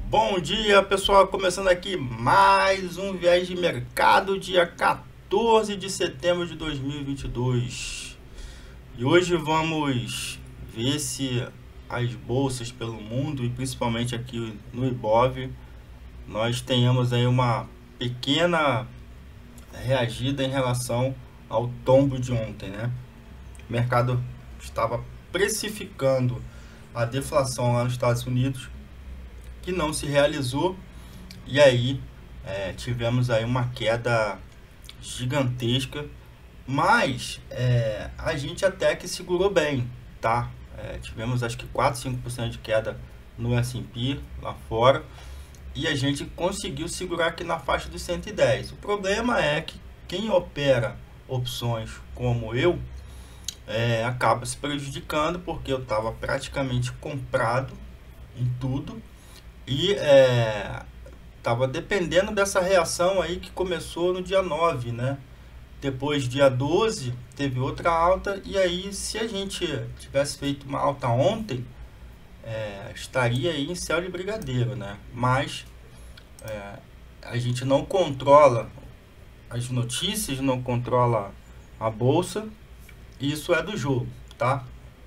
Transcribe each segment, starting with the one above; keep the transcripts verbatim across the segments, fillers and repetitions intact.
Bom dia, pessoal, começando aqui mais um Viés de Mercado, dia quatorze de setembro de dois mil e vinte e dois. E hoje vamos ver se as bolsas pelo mundo e principalmente aqui no Ibov, nós tenhamos aí uma pequena reagida em relação ao tombo de ontem, né? O mercado estava precificando a deflação lá nos Estados Unidos, que não se realizou, e aí é, tivemos aí uma queda gigantesca, mas é, a gente até que segurou bem, tá? É, tivemos acho que quatro, cinco por cento de queda no S e P lá fora, e a gente conseguiu segurar aqui na faixa dos cento e dez. O problema é que quem opera opções como eu é, acaba se prejudicando, porque eu estava praticamente comprado em tudo, e é, tava dependendo dessa reação aí que começou no dia nove, né? Depois, dia doze, teve outra alta. E aí, se a gente tivesse feito uma alta ontem, é, estaria aí em céu de brigadeiro, né? Mas é, a gente não controla as notícias, não controla a bolsa. Isso é do jogo, tá?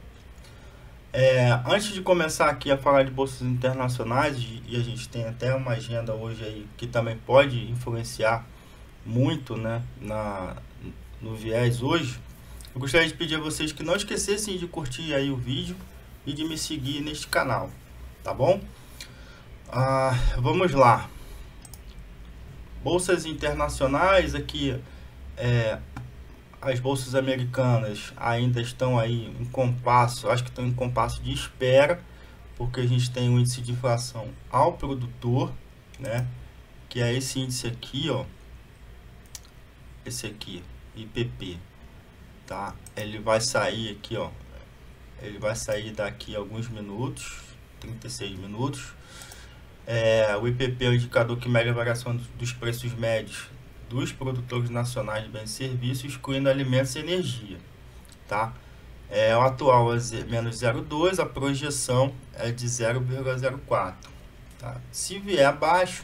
É, antes de começar aqui a falar de bolsas internacionais, e a gente tem até uma agenda hoje aí que também pode influenciar muito, né, na, no viés hoje, eu gostaria de pedir a vocês que não esquecessem de curtir aí o vídeo e de me seguir neste canal, tá bom? Ah, vamos lá. Bolsas internacionais aqui, é, as bolsas americanas ainda estão aí em compasso, acho que estão em compasso de espera, porque a gente tem um índice de inflação ao produtor, né? Que é esse índice aqui, ó. Esse aqui, I P P, tá? Ele vai sair aqui, ó. Ele vai sair daqui a alguns minutos, trinta e seis minutos. É, o I P P é o indicador que mede a variação dos preços médios dos produtores nacionais de bens e serviços, excluindo alimentos e energia, tá? É, o atual é menos zero vírgula dois, a projeção é de zero vírgula zero quatro, tá? Se vier abaixo,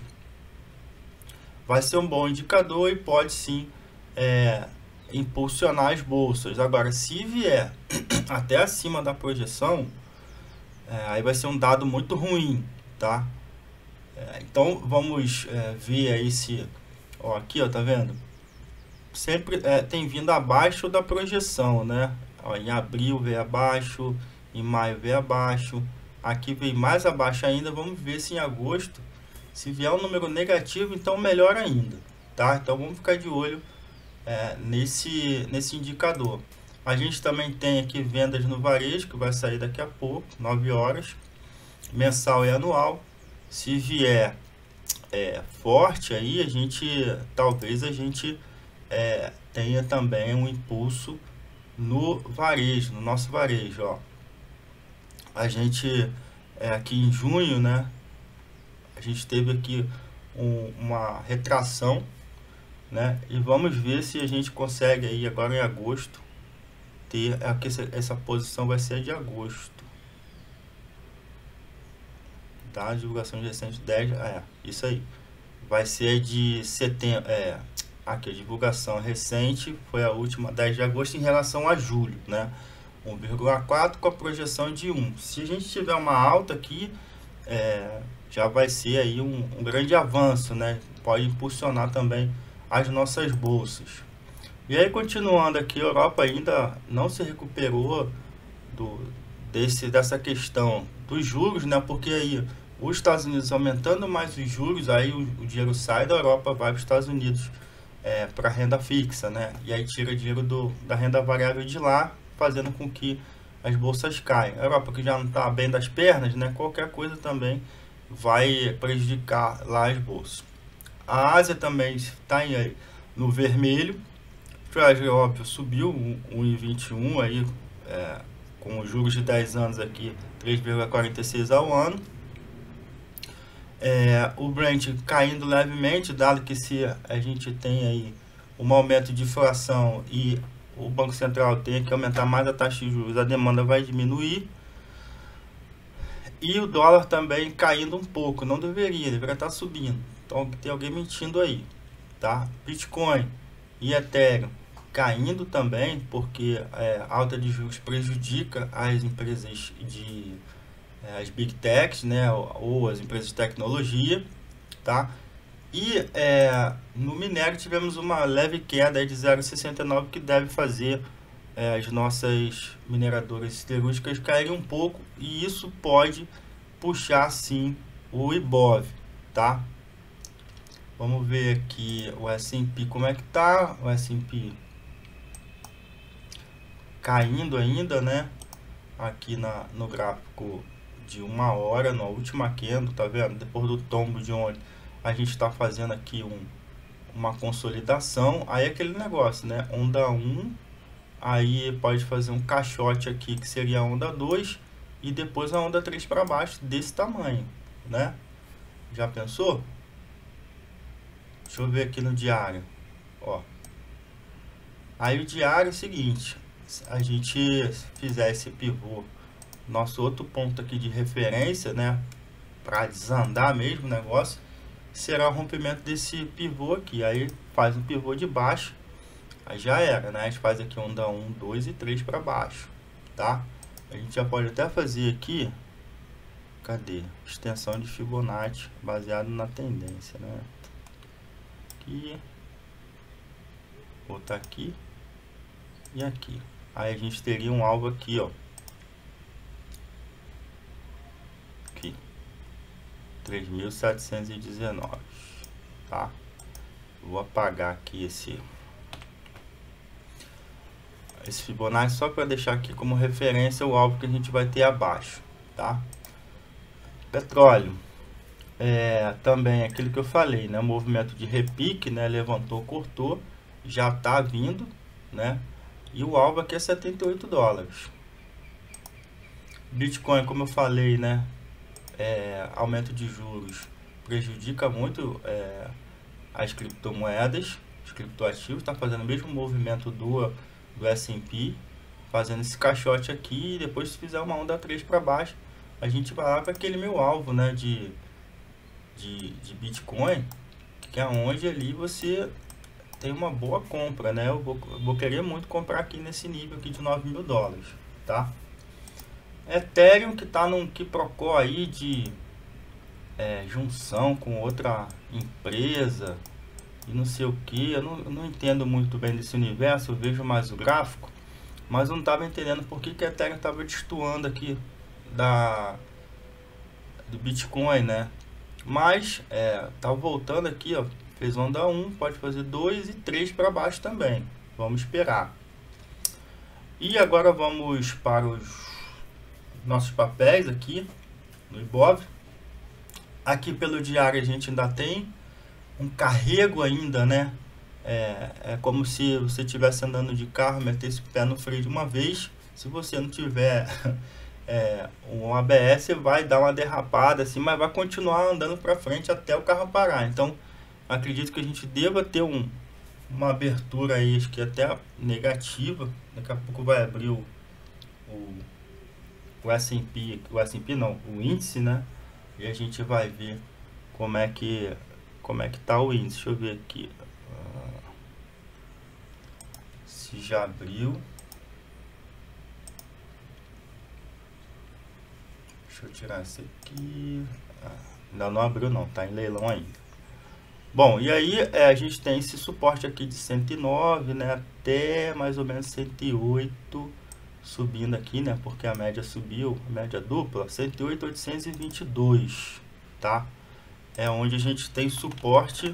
vai ser um bom indicador e pode sim é, impulsionar as bolsas. Agora, se vier até acima da projeção, é, aí vai ser um dado muito ruim, tá? É, então, vamos é, ver aí se... Ó, aqui, ó, tá vendo? Sempre é, tem vindo abaixo da projeção, né? Ó, em abril veio abaixo, em maio veio abaixo, aqui veio mais abaixo ainda. Vamos ver se em agosto, se vier um número negativo, então melhor ainda, tá? Então vamos ficar de olho é, nesse, nesse indicador. A gente também tem aqui vendas no varejo, que vai sair daqui a pouco, nove horas, mensal e anual. Se vier É, forte aí, a gente talvez a gente é, tenha também um impulso no varejo, no nosso varejo, ó. A gente é, aqui em junho, né, a gente teve aqui um, uma retração, né, e vamos ver se a gente consegue aí agora em agosto ter aqui essa, essa posição vai ser de agosto. Tá? Divulgação de recente dez, é, isso aí. Vai ser de setembro, é, aqui a divulgação recente foi a última, dez de agosto, em relação a julho, né? um vírgula quatro com a projeção de um. Se a gente tiver uma alta aqui, é, já vai ser aí um, um grande avanço, né? Pode impulsionar também as nossas bolsas. E aí, continuando aqui, a Europa ainda não se recuperou do, desse, dessa questão dos juros, né? Porque aí os Estados Unidos aumentando mais os juros, aí o, o dinheiro sai da Europa, vai para os Estados Unidos é, para renda fixa, né? E aí tira dinheiro do, da renda variável de lá, fazendo com que as bolsas caiam. A Europa, que já não está bem das pernas, né? Qualquer coisa também vai prejudicar lá as bolsas. A Ásia também está no vermelho. O Treasury, óbvio, subiu um vírgula vinte e um aí, é, com os juros de dez anos aqui, três vírgula quarenta e seis ao ano. É, o Brent caindo levemente, dado que se a gente tem aí um aumento de inflação e o Banco Central tem que aumentar mais a taxa de juros, a demanda vai diminuir. E o dólar também caindo um pouco, não deveria, deveria estar subindo. Então tem alguém mentindo aí, tá? Bitcoin e Ethereum caindo também, porque é, alta de juros prejudica as empresas de é, as big techs, né, ou, ou as empresas de tecnologia, tá? E é, no minério tivemos uma leve queda de zero vírgula sessenta e nove, que deve fazer é, as nossas mineradoras siderúrgicas caírem um pouco, e isso pode puxar sim o Ibov, tá? Vamos ver aqui o S and P como é que tá. O S and P caindo ainda, né? Aqui na, no gráfico de uma hora, na última candle, tá vendo? Depois do tombo de ontem, a gente está fazendo aqui um, uma consolidação. Aí é aquele negócio, né? Onda um, aí pode fazer um caixote aqui, que seria a onda dois, e depois a onda três para baixo, desse tamanho, né? Já pensou? Deixa eu ver aqui no diário, ó. Aí o diário é o seguinte: se a gente fizer esse pivô, nosso outro ponto aqui de referência, né, para desandar mesmo o negócio, será o rompimento desse pivô aqui. Aí faz um pivô de baixo, aí já era, né? A gente faz aqui onda um, dois e três para baixo, tá? A gente já pode até fazer aqui, cadê? Extensão de Fibonacci baseado na tendência, né? Aqui, botar aqui e aqui. Aí a gente teria um alvo aqui, ó. Aqui, três mil setecentos e dezenove, tá? Vou apagar aqui esse esse Fibonacci só para deixar aqui como referência o alvo que a gente vai ter abaixo, tá? Petróleo, é, também aquilo que eu falei, né? Movimento de repique, né? Levantou, cortou, já tá vindo, né? E o alvo aqui é setenta e oito dólares. Bitcoin, como eu falei, né? É, aumento de juros prejudica muito é, as criptomoedas, os criptoativos. Tá fazendo o mesmo movimento do, do S and P, fazendo esse caixote aqui. E depois, se fizer uma onda três para baixo, a gente vai lá para aquele meu alvo, né? De, de, de Bitcoin, que é onde ali você tem uma boa compra, né? Eu vou, eu vou querer muito comprar aqui nesse nível aqui de nove mil dólares, tá? Ethereum, que tá num quiprocó aí de é, junção com outra empresa e não sei o que. Eu não, eu não entendo muito bem desse universo, eu vejo mais o gráfico, mas eu não tava entendendo por que, que a Ethereum tava destoando aqui da do Bitcoin, né? Mas é, tá voltando aqui, ó. Fez onda um, pode fazer dois e três para baixo também. Vamos esperar. E agora vamos para os nossos papéis aqui no Ibov. Aqui pelo diário a gente ainda tem um carrego ainda, né? É, é como se você estivesse andando de carro, metesse o pé no freio de uma vez. Se você não tiver é, um A B S, vai dar uma derrapada assim, mas vai continuar andando para frente até o carro parar. Então acredito que a gente deva ter um, uma abertura aí, acho que até negativa. Daqui a pouco vai abrir o, o, o S and P, o S and P não, o índice, né? E a gente vai ver como é que como é que tá o índice. Deixa eu ver aqui uh, se já abriu. Deixa eu tirar esse aqui. Ah, ainda não abriu não, tá em leilão ainda. Bom, e aí é, a gente tem esse suporte aqui de cento e nove, né, até mais ou menos cento e oito, subindo aqui, né, porque a média subiu, a média dupla, cento e oito mil oitocentos e vinte e dois, tá? É onde a gente tem suporte,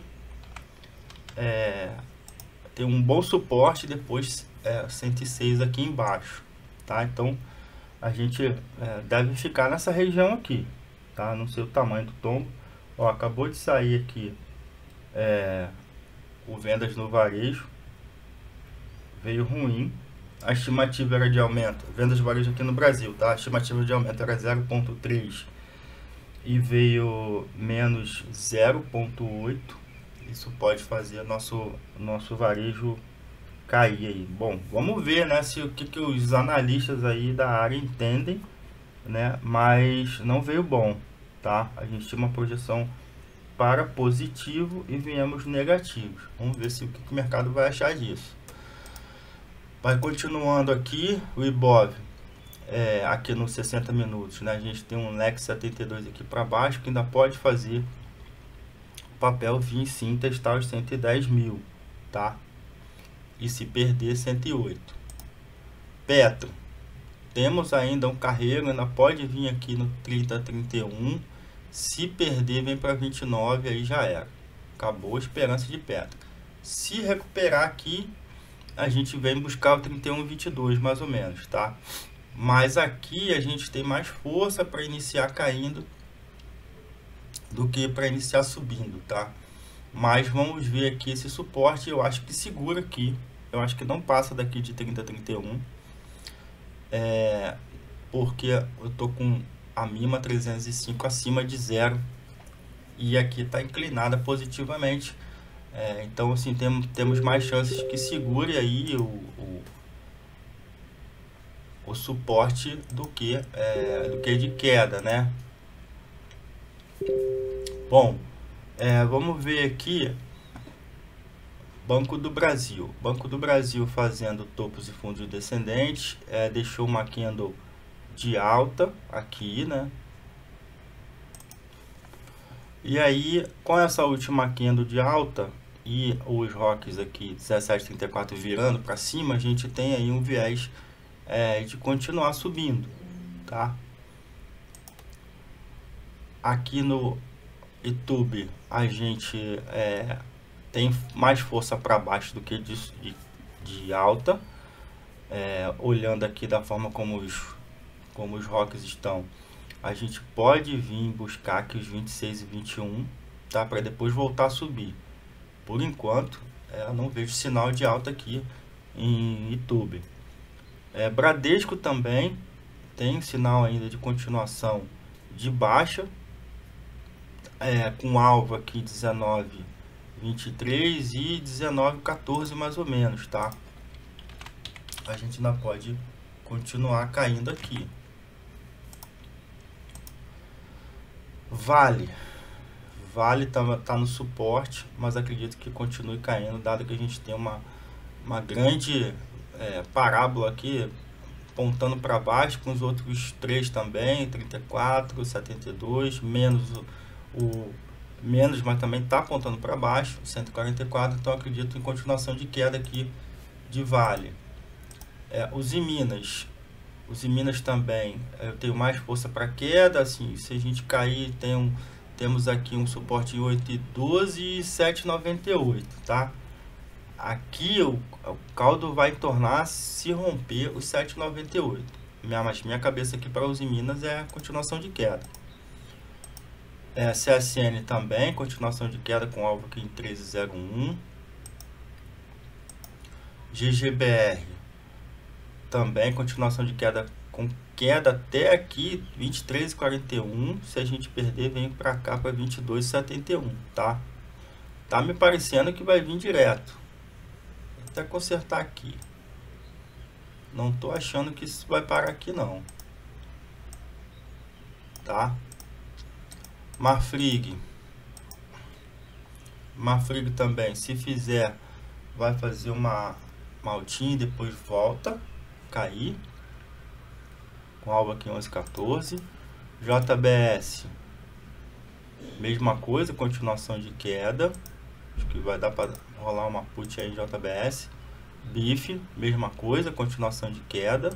é, tem um bom suporte, depois é, cento e seis aqui embaixo, tá? Então a gente é, deve ficar nessa região aqui, tá? Não sei o tamanho do tombo. Ó, acabou de sair aqui É, o vendas no varejo, veio ruim. A estimativa era de aumento, vendas no varejo aqui no Brasil, tá? A estimativa de aumento era zero vírgula três e veio menos zero vírgula oito. Isso pode fazer nosso nosso varejo cair aí. Bom, vamos ver, né, se o que, que os analistas aí da área entendem né? Mas não veio bom, tá? A gente tinha uma projeção para positivo e viemos negativos. Vamos ver se o que o mercado vai achar disso. Vai continuando aqui, o Ibov, é, aqui nos sessenta minutos, né? A gente tem um Lex setenta e dois aqui para baixo, que ainda pode fazer o papel vir sim testar os cento e dez mil, tá? E se perder, cento e oito. Petro, temos ainda um carrego, ainda pode vir aqui no trinta, trinta e um. Se perder, vem para vinte e nove, aí já era. Acabou a esperança de Petro. Se recuperar aqui, a gente vem buscar o trinta e um, vinte e dois, mais ou menos, tá? Mas aqui a gente tem mais força para iniciar caindo do que para iniciar subindo, tá? Mas vamos ver aqui esse suporte, eu acho que segura aqui. Eu acho que não passa daqui de trinta, trinta e um. É, porque eu tô com a mínima trezentos e cinco acima de zero. E aqui está inclinada positivamente. É, então, assim, tem, temos mais chances que segure aí o, o, o suporte do que, é, do que de queda, né? Bom, é, vamos ver aqui Banco do Brasil. Banco do Brasil fazendo topos e fundos descendentes, é, deixou uma candle de alta aqui, né? E aí, com essa última candle de alta e os rocks aqui dezessete trinta e quatro virando para cima, a gente tem aí um viés é, de continuar subindo, tá? Aqui no YouTube a gente é, tem mais força para baixo do que de, de, de alta. É, olhando aqui da forma como os, como os rocks estão, a gente pode vir buscar aqui os vinte e seis e vinte e um, tá? Para depois voltar a subir. Por enquanto, é, eu não vejo sinal de alta aqui em YouTube. É, Bradesco também tem sinal ainda de continuação de baixa, é, com alvo aqui dezenove vinte e três e dezenove quatorze mais ou menos, tá? A gente ainda pode continuar caindo aqui. Vale. Vale tá, tá no suporte, mas acredito que continue caindo, dado que a gente tem uma, uma grande é, parábola aqui, apontando para baixo, com os outros três também, trinta e quatro, setenta e dois, menos o, o menos, mas também está apontando para baixo, cento e quarenta e quatro, então acredito em continuação de queda aqui de Vale. É, os em Minas, os em Minas também, eu tenho mais força para queda, assim, se a gente cair, tem um, temos aqui um suporte em oito e doze e sete e noventa e oito, tá? Aqui o, o caldo vai tornar se romper os sete e noventa e oito. Minha, mas minha cabeça aqui para os em Minas é continuação de queda. É, C S N também, continuação de queda com alvo aqui em treze zero um. G G B R também, continuação de queda com queda até aqui, vinte e três e quarenta e um. Se a gente perder, vem para cá para vinte e dois e setenta e um, tá? Tá me parecendo que vai vir direto. Vou até consertar aqui. Não tô achando que isso vai parar aqui não. Tá? Marfrig. Marfrig também, se fizer, vai fazer uma maltinha e depois volta cair. Com alvo aqui onze quatorze. J B S, mesma coisa, continuação de queda. Acho que vai dar para rolar uma put aí em J B S. B I F, mesma coisa, continuação de queda.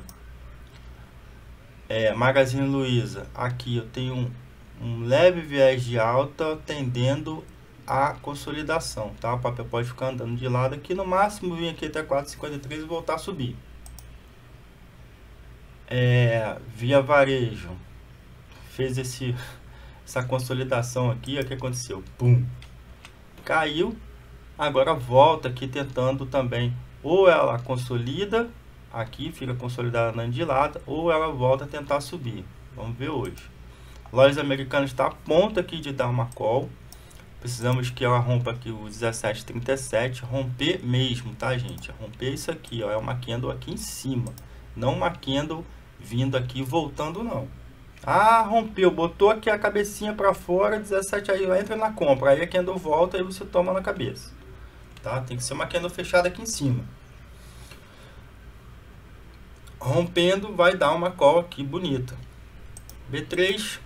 É, Magazine Luiza, aqui eu tenho um, um leve viés de alta tendendo a consolidação, tá? O papel pode ficar andando de lado aqui, no máximo vir aqui até quatro e cinquenta e três e voltar a subir. É, Via Varejo fez esse, essa consolidação aqui, o que aconteceu? Pum! Caiu, agora volta aqui tentando também, ou ela consolida, aqui fica consolidada andando de lado, ou ela volta a tentar subir. Vamos ver hoje. Lojas Americanas está a ponto aqui de dar uma call. Precisamos que ela rompa aqui o dezessete trinta e sete, romper mesmo, tá, gente? Romper isso aqui, ó, é uma candle aqui em cima, não uma candle vindo aqui voltando, não. Ah, rompeu, botou aqui a cabecinha para fora, dezessete aí, entra na compra. Aí a candle volta e você toma na cabeça. Tá? Tem que ser uma candle fechada aqui em cima. Rompendo, vai dar uma call aqui bonita. B três.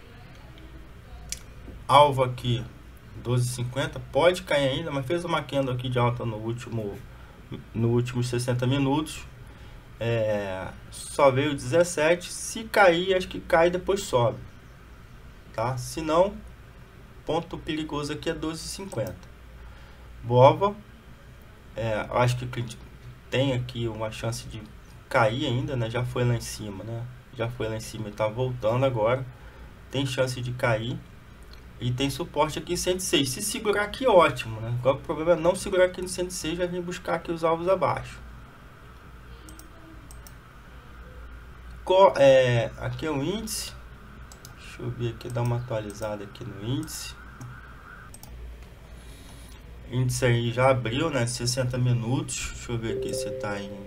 Alvo aqui, doze e cinquenta. Pode cair ainda, mas fez uma candle aqui de alta no último, no últimos sessenta minutos. É, só veio dezessete. Se cair, acho que cai e depois sobe, tá? Se não, ponto perigoso aqui é doze e cinquenta. Bova, é, acho que tem aqui uma chance de cair ainda, né? Já foi lá em cima, né? Já foi lá em cima e tá voltando agora. Tem chance de cair. E tem suporte aqui em cento e seis. Se segurar aqui, ótimo, né? Qual o problema é não segurar aqui no cento e seis, vai vir buscar aqui os alvos abaixo. É, aqui é o índice. Deixa eu ver aqui, dar uma atualizada aqui no índice. O índice aí já abriu, né? sessenta minutos. Deixa eu ver aqui se tá em...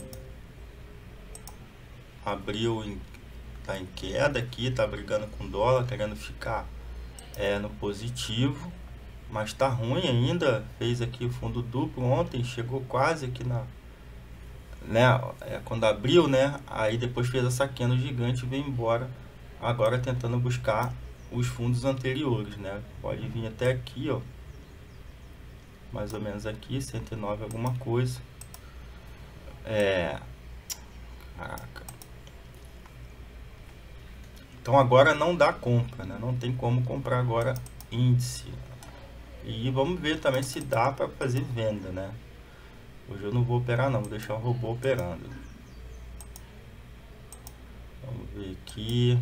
Abriu em... Tá em queda aqui, tá brigando com dólar, querendo ficar é, no positivo. Mas tá ruim ainda. Fez aqui o fundo duplo ontem, chegou quase aqui na... né, é, quando abriu, né, aí depois fez essa queda gigante e veio embora, agora tentando buscar os fundos anteriores, né, pode vir até aqui, ó, mais ou menos aqui, cento e nove alguma coisa, é, caraca. Então agora não dá compra, né, não tem como comprar agora índice, e vamos ver também se dá para fazer venda, né. Hoje eu não vou operar não, vou deixar o robô operando. Vamos ver aqui.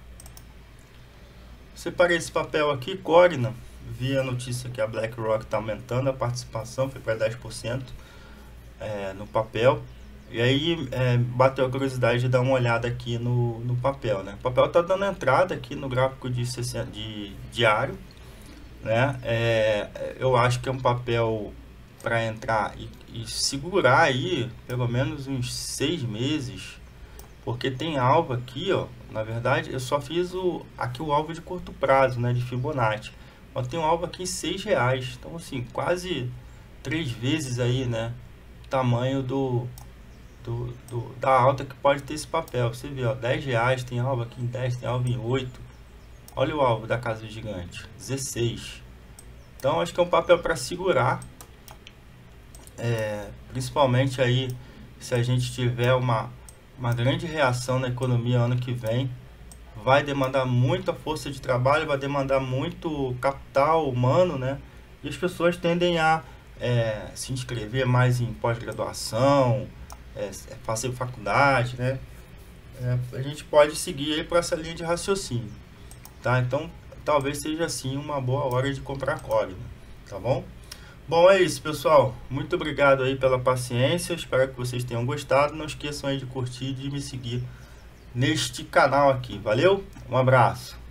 Separei esse papel aqui, Corina. Vi a notícia que a BlackRock está aumentando a participação, foi para dez por cento é, no papel. E aí é, bateu a curiosidade de dar uma olhada aqui no, no papel, né? O papel está dando entrada aqui no gráfico de, sessenta, de diário, né? É, eu acho que é um papel para entrar e, e segurar aí pelo menos uns seis meses, porque tem alvo aqui, ó. Na verdade eu só fiz o aqui o alvo de curto prazo, né, de Fibonacci, mas tem um alvo aqui em seis reais, então assim quase três vezes aí, né, tamanho do, do, do da alta que pode ter esse papel. Você vê, ó, dez reais, tem alvo aqui em dez, tem alvo em oito. Olha o alvo da casa gigante, dezesseis. Então acho que é um papel para segurar. É, principalmente aí se a gente tiver uma, uma grande reação na economia ano que vem, vai demandar muita força de trabalho, vai demandar muito capital humano, né? E as pessoas tendem a é, se inscrever mais em pós-graduação, é, fazer faculdade, né? É, a gente pode seguir aí por essa linha de raciocínio, tá? Então talvez seja assim uma boa hora de comprar Corina, tá bom? Bom, é isso, pessoal. Muito obrigado aí pela paciência. Espero que vocês tenham gostado. Não esqueçam aí de curtir e de me seguir neste canal aqui. Valeu? Um abraço.